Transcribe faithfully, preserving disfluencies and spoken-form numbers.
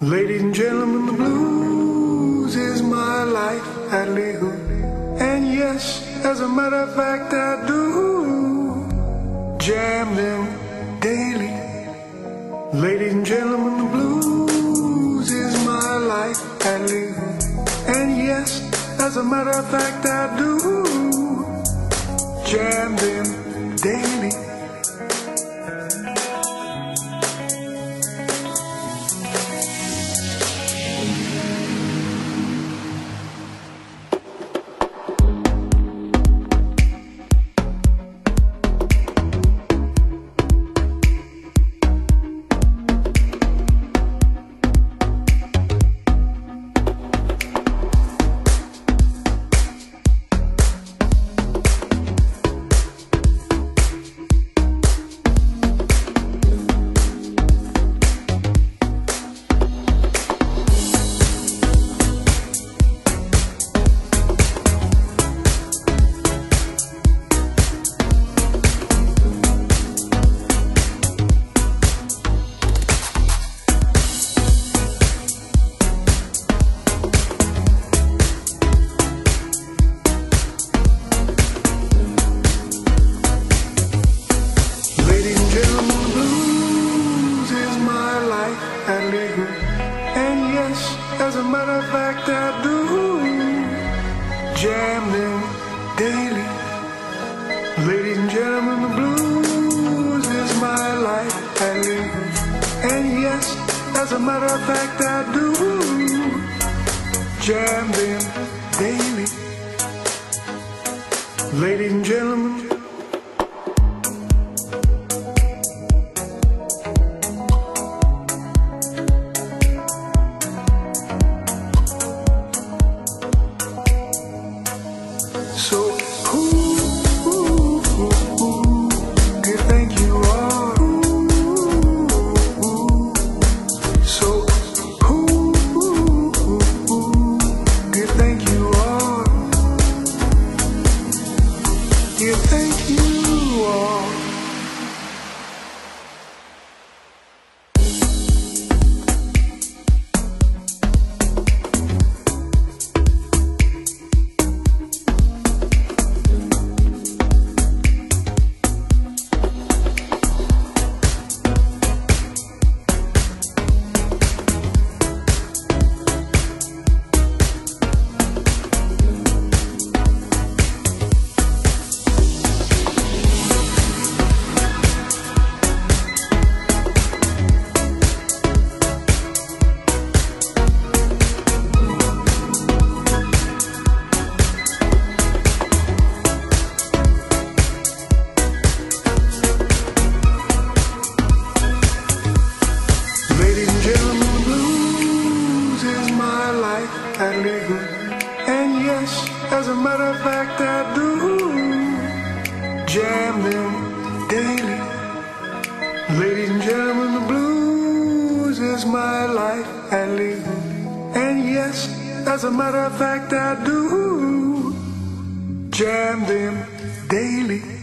Ladies and gentlemen, the blues is my life, I live. And yes, as a matter of fact, I do jam them daily. Ladies and gentlemen, the blues is my life, I live. And yes, as a matter of fact, I do jam them daily. And yes, as a matter of fact, I do jam them daily. Ladies and gentlemen, the blues is my life, I live. And yes, as a matter of fact, I do jam them daily. Ladies and gentlemen, so who, who, who, who do you think you are? Who, so who, who, who, who do you think you are? Do you think you are? I live. And yes, as a matter of fact, I do jam them daily. Ladies and gentlemen, the blues is my life, I live. And yes, as a matter of fact, I do jam them daily.